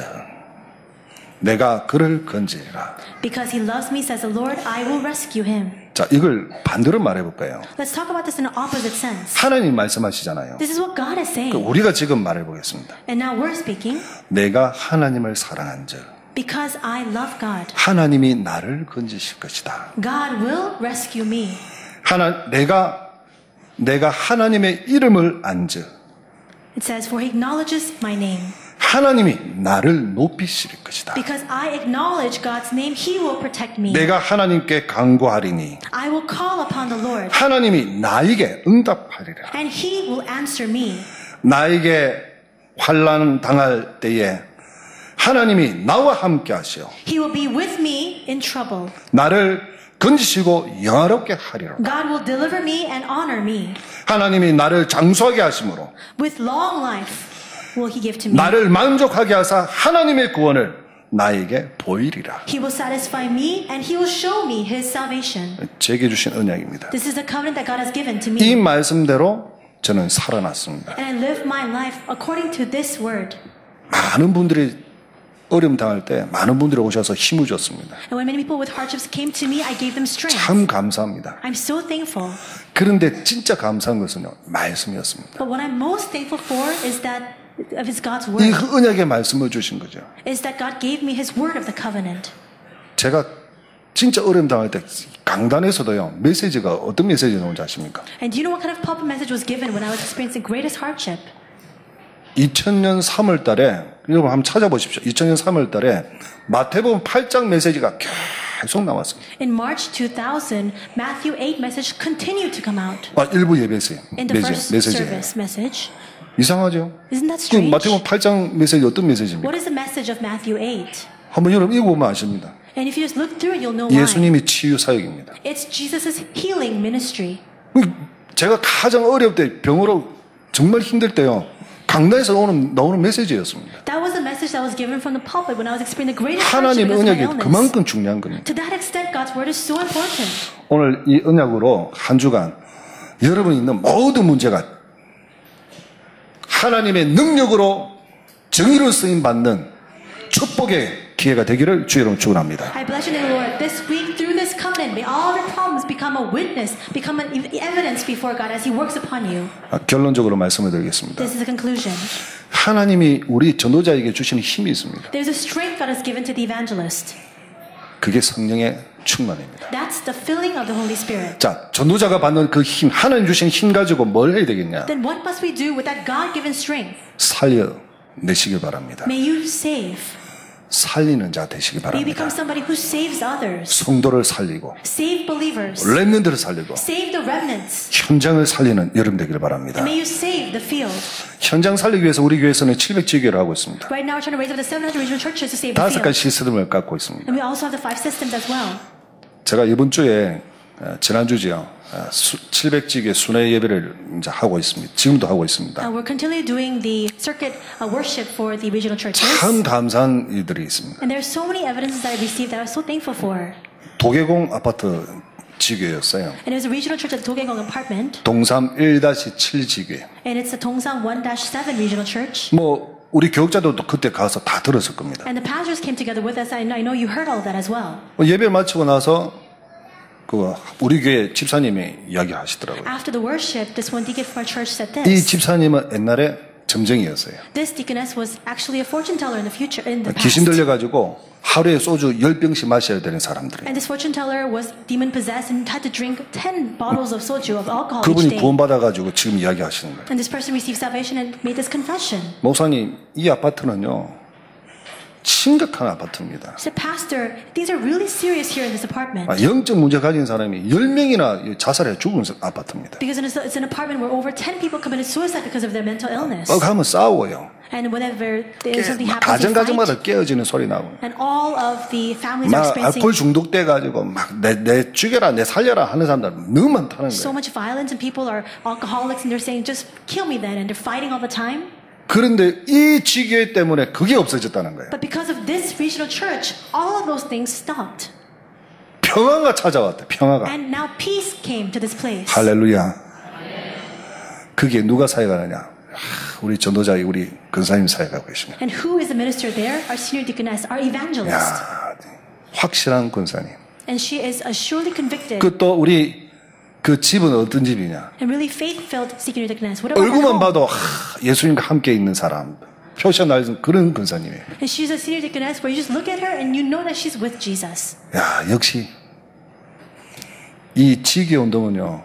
내가 그를 건지리라. Because he loves me, says the Lord, I will rescue him. 자, 이걸 반대로 말해볼까요? Let's talk about this in an opposite sense. 하나님 말씀하시잖아요. This is what God is saying. 우리가 지금 말해보겠습니다. And now we're speaking. 내가 하나님을 사랑한즉 Because I love God. 하나님이 나를 건지실 것이다. God will rescue me. 하나 내가 내가 하나님의 이름을 안즉 It says, for he acknowledges my name. 하나님이 나를 높이실 것이다. Because I acknowledge God's name, he will protect me. 내가 하나님께 간구하리니 I will call upon the Lord. 하나님이 나에게 응답하리라. And he will answer me. 나에게 환난 당할 때에 하나님이 나와 함께 하시오. He will be with me in trouble. 나를 건지시고 영화롭게 하리라. God will deliver me and honor me. 하나님이 나를 장수하게 하심으로 With long life will he give to me. 나를 만족하게 하사 하나님의 구원을 나에게 보이리라. He will satisfy me and he will show me his salvation. 제게 주신 언약입니다. This is the covenant that God has given to 이 me. 말씀대로 저는 살아났습니다. And I live my life according to this word. 많은 분들이 어려움 당할 때 많은 분들이 오셔서 힘을 줬습니다. And when many people with hardships came to me, I gave them strength. 참 감사합니다. I'm so thankful. 그런데 진짜 감사한 것은요, 말씀이었습니다. But what I'm most thankful for is that of his God's 이 word. 언약의 말씀을 주신 거죠. Is that God gave me his word of the covenant. 제가 진짜 어려움 당할 때 강단에서도요, 메시지가 어떤 메시지가 나온지 아십니까? And do you know what kind of pulpit message was given when I was experiencing greatest hardship? 이천 년 삼월 달에 여러분 한번 찾아보십시오. 이천 년 삼월 달에 마태복음 팔 장 메시지가 계속 나왔습니다. In March two thousand, Matthew eight message continued to come out. 아, 일부 예배에서요. In the first 메시지. service message. 이상하죠? Isn't that 그 strange? 마태복음 팔 장 메시지 어떤 메시지입니까? What is the message of Matthew eight? 한번 여러분 읽어보면 아십니다. And if you just look through it, you'll know why. 예수님이 치유 사역입니다. It's Jesus' healing ministry. 제가 가장 어려울 때 병으로 정말 힘들 때요. 강단에서 나오는, 나오는 메시지였습니다. That was the message that was given from the pulpit when I was experiencing the greatest hardship 하나님의 because of my 언약이 illness. 그만큼 중요한 겁니다. To that extent, God's word is so important. 오늘 이 언약으로 한 주간 여러분이 있는 모든 문제가 하나님의 능력으로 정의로 쓰임 받는 축복의 기회가 되기를 주의 이름으로 축원합니다. I bless you, Lord. This week, through this covenant, may all of your problems become a witness, become an evidence before God as He works upon you. 아, 결론적으로 말씀을 드리겠습니다. This is the conclusion. 하나님이 우리 전도자에게 주시는 힘이 있습니다. There's a strength God has given to the evangelist. 그게 성령의 충만입니다. That's the filling of the Holy Spirit. 자, 전도자가 받는 그 힘, 하나님 주신 힘 가지고 뭘 해야 되겠냐? Then what must we do with that God-given strength? 살려내시길 바랍니다. May you save. 살리는 자 되시기 May you become 바랍니다. somebody who saves others. 성도를 살리고 Save believers. 렘넌트를 살리고 Save the remnants. 현장을 살리는 여러분 되기를 바랍니다. And may you save the field. 현장 살리기 위해서 우리 교회에서는 칠백 지교를 하고 있습니다. Right now we're trying to raise up the seven hundred regional churches to save the 다섯 field. 가지 시스템을 갖고 있습니다. And we also have the five systems as well. 제가 이번 주에 지난주죠. 칠백 지교의 순회 예배를 이제 하고 있습니다. 지금도 하고 있습니다. Uh, we're continually doing the circuit uh, worship for the regional churches. 참 감사한 일들이 있습니다. And there's so many evidences that I received that I'm so thankful for. 도계공 아파트 지교였어요. And it was a regional church at Dogaegong apartment. 동삼 일 칠 지교. And it's the Dongsam one dash seven regional church. 뭐 우리 교육자들도 그때 가서 다 들었을 겁니다. And the pastors came together with us. I know you heard all of that as well. 예배 마치고 나서 그 우리 교회 집사님이 이야기하시더라고요. After the worship, this one deacon from our church said 이 this. 집사님은 옛날에 점쟁이였어요. This deaconess was actually a fortune teller in the future, in the 귀신 past. 들려가지고 하루에 소주 열 병씩 마셔야 되는 사람들이에요. And this fortune teller was demon possessed and had to drink ten bottles of soju of alcohol each 그분이 day. 구원받아가지고 지금 이야기하시는 거예요. And this person received salvation and made this confession. 목사님, 이 아파트는요 심각한 아파트입니다. He said, Pastor, things are really serious here in this apartment. 아, 영적 문제 가진 사람이 열 명이나 자살해 죽은 아파트입니다. Because it's it's an apartment where over ten people committed suicide because of their mental illness. 어, 가면 싸워요. And whenever 깨, there's something 막 happens, 가정 they 가정마다 fight. 깨어지는 소리 나고, And all of the families are 막 experiencing 알코올 중독돼 가지고 막 내 내 죽여라, 내 살려라 하는 사람들 너무 많다는 so 거예요. much violence, and people are alcoholics, and they're saying, just kill me then, and they're fighting all the time. 그런데 이 지교회 때문에 그게 없어졌다는 거예요. But because of this regional church, all of those things stopped. 평화가 찾아왔다. 평화가. And now peace came to this place. 할렐루야. 그게 누가 사역하느냐? 우리 전도자의 우리 근사님 사역하고 계십니다. And who is the minister there? Our senior deaconess, our evangelist. 야, 확실한 근사님. And she is a surely convicted 그 또 우리 그 집은 어떤 집이냐? and really faith-filled senior deaconess. What about her 얼굴만 home? 봐도 하, 예수님과 함께 있는 사람. 표시가 나는 그런 근사님이에요. And she's a senior deaconess where you just look at her and you know that she's with Jesus. 야, 역시 이 지교 운동은요.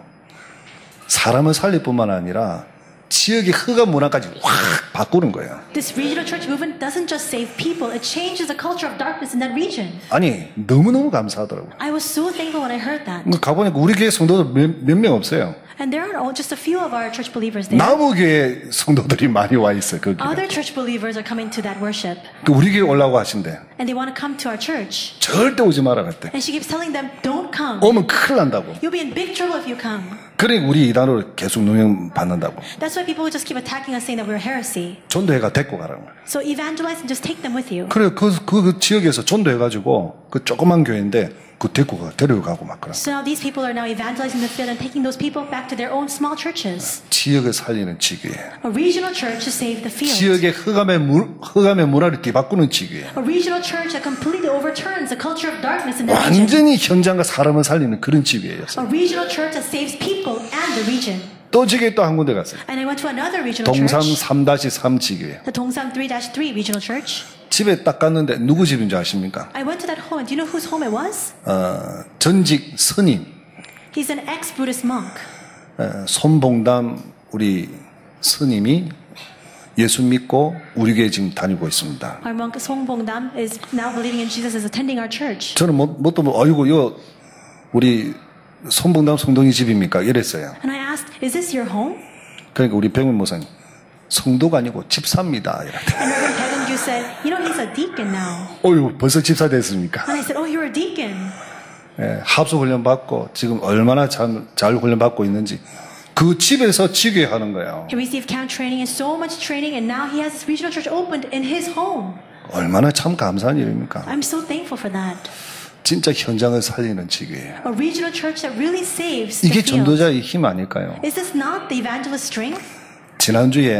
사람을 살릴 뿐만 아니라 지역의 흑암 문화까지 확 바꾸는 거예요. This regional church movement doesn't just save people, it changes the culture of darkness in that region. 아니, 너무너무 감사하더라고요. I was so thankful when I heard that. 가보니까 우리 교회 성도들 몇 명 없어요. And there are all, just a few of our church believers there. 남부교회 성도들이 많이 와 있어요. 거기. Other church believers are coming to that worship. 우리 교회 올라고 하신대. And they want to come to our church. 절대 오지 마라 그랬대. And she keeps telling them, don't come. 오면 큰일 난다고. You'll be in big trouble if you come. 그러니까 우리 이단으로 계속 누명 받는다고. That's why people just keep attacking us saying that we're heresy. 전도회가 데리고 가라는 거예요. So evangelize and just take them with you. 그래 그, 그, 그 지역에서 전도해가지고 그 조그만 교회인데 그 데리고 가, 데려가고 막 그런. So now these people are now evangelizing the field and taking those people back to their own small churches. 지역을 살리는 지교회. A regional church to save the field. 지역의 흑암의 문, 흑암의 문화를 뒤바꾸는 지교회. A regional church that completely overturns the culture of darkness in that region. 완전히 현장과 사람을 살리는 그런 지교회였어요. A regional church that saves people and the region. 또 지교회 또 한 군데 갔어요. And I went to another regional 동삼 church, 삼 삼 지교회. the Dongsam three dash three regional church. 집에 딱 갔는데 누구 집인지 아십니까? I went to that home, and do you know whose home it was? 어, 전직 스님 He's an ex-Buddhist monk. 어, 손봉담 우리 스님이 예수 믿고 우리 교회 지금 다니고 있습니다. Our monk Song Bongdam is now believing in Jesus, is attending our church. 저는 뭐, 뭣도 뭐, 아이고, 요, 우리 손봉담 성동이 집입니까? 이랬어요. And I asked, is this your home? 그러니까 우리 백문 목사님, 성도가 아니고 집사입니다. 이랬대. And Reverend Taegun said, you know, he's a deacon now. 어휴, 벌써 집사 됐습니까? And I said, oh, you're a deacon. 예, 합수 훈련 받고 지금 얼마나 잘, 잘 훈련 받고 있는지 그 집에서 지교회 하는 거예요. He received camp training and so much training, and now he has this regional church opened in his home. 얼마나 참 감사한 일입니까? I'm so thankful for that. 진짜 현장을 살리는 지교회예요. A regional church that really saves the 이게 field. 전도자의 힘 아닐까요? Is this not the evangelist strength? 지난주에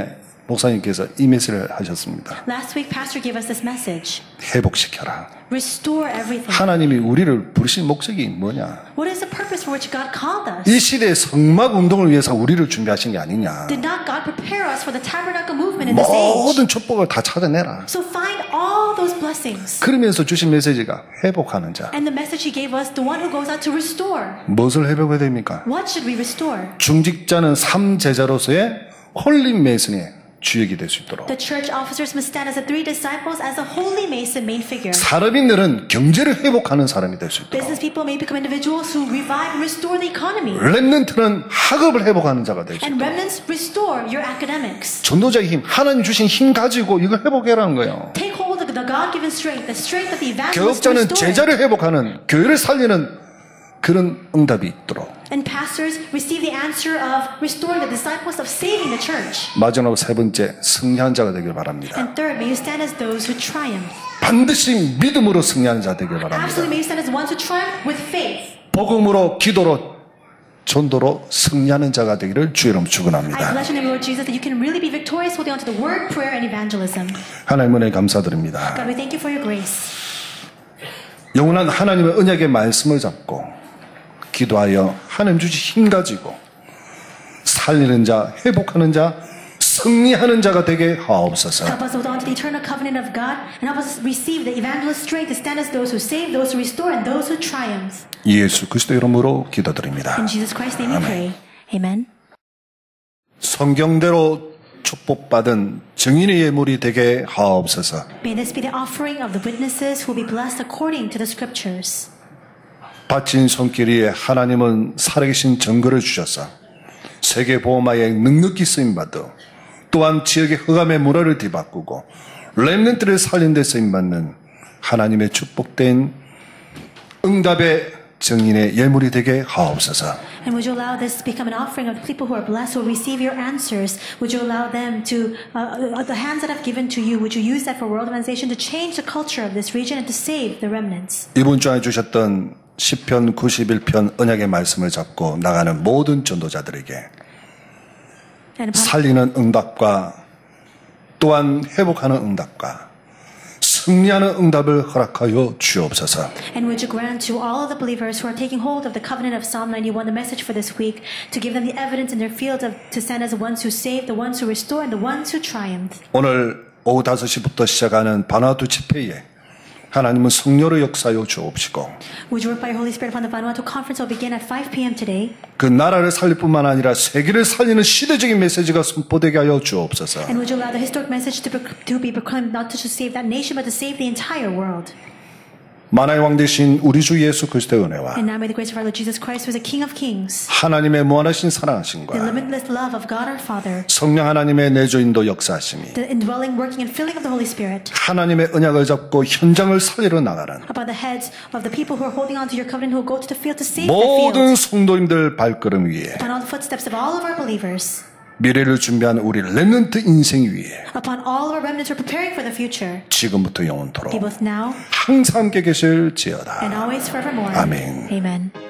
목사님께서 이 메시지를 하셨습니다. Last week, Pastor gave us this message. 회복시켜라. Restore everything. 하나님이 우리를 부르신 목적이 뭐냐? What is the purpose for which God called us? 이 시대의 성막 운동을 위해서 우리를 준비하신 게 아니냐? Did not God prepare us for the tabernacle movement in this age? 모든 축복을 다 찾아내라. So find all those blessings. 그러면서 주신 메시지가 회복하는 자. And the message He gave us, the one who goes out to restore. 무엇을 회복해야 됩니까? What should we restore? 중직자는 삼 제자로서의 홀린 메이슨의 주역이 될 수 있도록. The church officers must stand as the three disciples as a holy mason main figure. 사업인들은 경제를 회복하는 사람이 될 수 있도록. Business people may become individuals who revive and restore the economy. 렘넌트는 학업을 회복하는 자가 될 수 And 있도록. remnants restore your academics. 전도자의 힘, 하나님 주신 힘 가지고 이걸 회복해라는 거예요. Take hold of the God-given strength, the strength of the evangelist. 교육자는 제자를 회복하는, 교회를 살리는 그런 응답이 있도록. And pastors receive the answer of restoring the disciples, of saving the church. 마지막으로 세 번째, 승리한 자가 되길 바랍니다. And third, may you stand as those who triumph. 반드시 믿음으로 승리하는 자 되길 바랍니다. Absolutely, may you stand as ones who triumph with faith. 복음으로, 기도로, 전도로 승리하는 자가 되기를 주의 이름으로 I 축원합니다. bless your name, Lord Jesus, that you can really be victorious holding on to the word, prayer, and evangelism. 하나님 은혜 감사드립니다. God, we thank you for your grace. 영원한 하나님의 언약의 말씀을 잡고 기도하여 하나님 주신 힘 가지고 살리는 자, 회복하는 자, 승리하는 자가 되게 하옵소서. Help us hold on to the eternal covenant of God and help us receive the evangelist strength to stand as those who save, those who restore, and those who triumph. 예수 그리스도 이름으로 기도드립니다. In Jesus Christ's name we pray. Amen. 성경대로 축복받은 증인의 예물이 되게 하옵소서. May this be the offering of the witnesses who will be blessed according to the scriptures. 바친 손길 위에 하나님은 살아계신 증거를 주셔서 세계보험화에 넉넉히 쓰임받아 또한 지역의 흑암의 문화를 뒤바꾸고 렘넌트를 살린 데 쓰임받는 하나님의 축복된 응답의 증인의 예물이 되게 하옵소서. And would you allow this to become an offering of the people who are blessed, who will receive your answers? Would you allow them to, uh, uh, the hands that I've given to you, would you use that for world organization to change the culture of this region and to save the remnants? 이번 주에 주셨던 시편 구십일 편 언약의 말씀을 잡고 나가는 모든 전도자들에게 And upon, 살리는 응답과 또한 회복하는 응답과 승리하는 응답을 허락하여 주옵소서. and would you grant to all of the believers who are taking hold of the covenant of Psalm ninety-one, the message for this week, to give them the evidence in their field of, to stand as the ones who save, the ones who restore, and the ones who triumph. 오늘 오후 다섯 시부터 시작하는 바누아투 집회에 하나님은 성령의 역사여 주옵시고 Would you work by your Holy Spirit upon the Vanuatu conference will begin at five p.m. today? 그 나라를 살릴 뿐만 아니라 세계를 살리는 시대적인 메시지가 선포되게 하여 주옵소서. And would you allow the historic message to, to be proclaimed not just to save that nation but to save the entire world? 만화의 왕 되신 우리 주 예수 그리스도의 은혜와 And now may the grace of our Lord Jesus Christ, who is the King of Kings, 하나님의 무한하신 the 사랑하심과 limitless love of God our Father, 성령 하나님의 내조인도 역사하심이 the indwelling, working, and filling of the Holy Spirit 하나님의 언약을 잡고 현장을 살리러 나가는 upon the heads of the people who are holding on to your covenant, who will go to the field to save the 모든 field, 성도님들 발걸음 위에 upon all the footsteps of all of our believers, 미래를 준비하는 우리 렘넌트 인생 위에 upon all of our remnants who are preparing for the future, 지금부터 be 영원토록 both now 항상 함께 계실지어다. and always forevermore. 아멘. Amen.